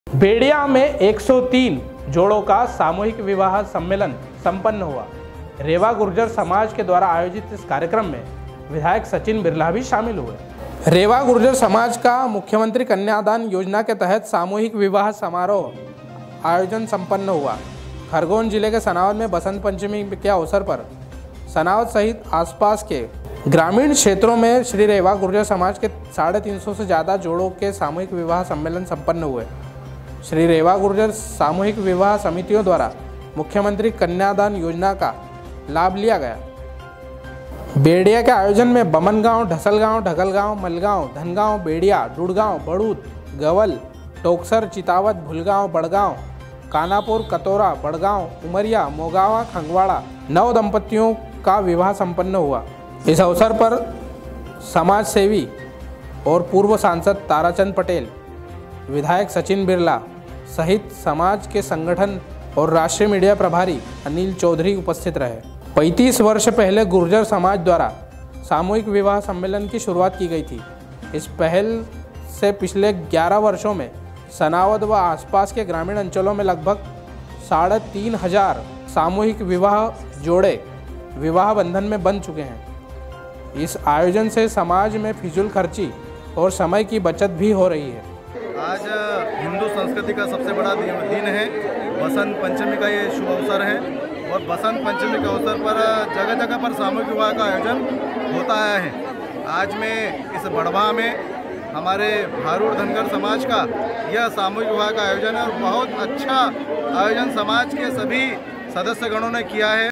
बेड़िया में 103 जोड़ों का सामूहिक विवाह सम्मेलन संपन्न हुआ। रेवा गुर्जर समाज के द्वारा आयोजित इस कार्यक्रम में विधायक सचिन बिरला भी शामिल हुए। रेवा गुर्जर समाज का मुख्यमंत्री कन्यादान योजना के तहत सामूहिक विवाह समारोह आयोजन संपन्न हुआ। खरगोन जिले के सनावद में बसंत पंचमी के अवसर पर सनावद सहित आसपास के ग्रामीण क्षेत्रों में श्री रेवा गुर्जर समाज के 350 से ज़्यादा जोड़ों के सामूहिक विवाह सम्मेलन संपन्न हुए। श्री रेवा गुर्जर सामूहिक विवाह समितियों द्वारा मुख्यमंत्री कन्यादान योजना का लाभ लिया गया। बेड़िया के आयोजन में बमनगांव, ढसलगांव, ढगलगांव, मलगांव, धनगांव, बेड़िया, डुड़गांव, बड़ूत, गवल, टोकसर, चितावत, भुलगांव, बड़गांव, कानापुर, कतोरा, बड़गांव, उमरिया, मोगावा, खंगवाड़ा 9 दंपतियों का विवाह संपन्न हुआ। इस अवसर पर समाज सेवी और पूर्व सांसद ताराचंद पटेल, विधायक सचिन बिरला सहित समाज के संगठन और राष्ट्रीय मीडिया प्रभारी अनिल चौधरी उपस्थित रहे। 35 वर्ष पहले गुर्जर समाज द्वारा सामूहिक विवाह सम्मेलन की शुरुआत की गई थी। इस पहल से पिछले 11 वर्षों में सनावद व आसपास के ग्रामीण अंचलों में लगभग 3,500 सामूहिक विवाह जोड़े विवाह बंधन में बन चुके हैं। इस आयोजन से समाज में फिजूल खर्ची और समय की बचत भी हो रही है। आज हिंदू संस्कृति का सबसे बड़ा दिन है। बसंत पंचमी का ये शुभ अवसर है और बसंत पंचमी के अवसर पर जगह जगह पर सामूहिक विवाह का आयोजन होता आया है। आज में इस बड़वा में हमारे भारूड धनगर समाज का यह सामूहिक विवाह का आयोजन है और बहुत अच्छा आयोजन समाज के सभी सदस्यगणों ने किया है।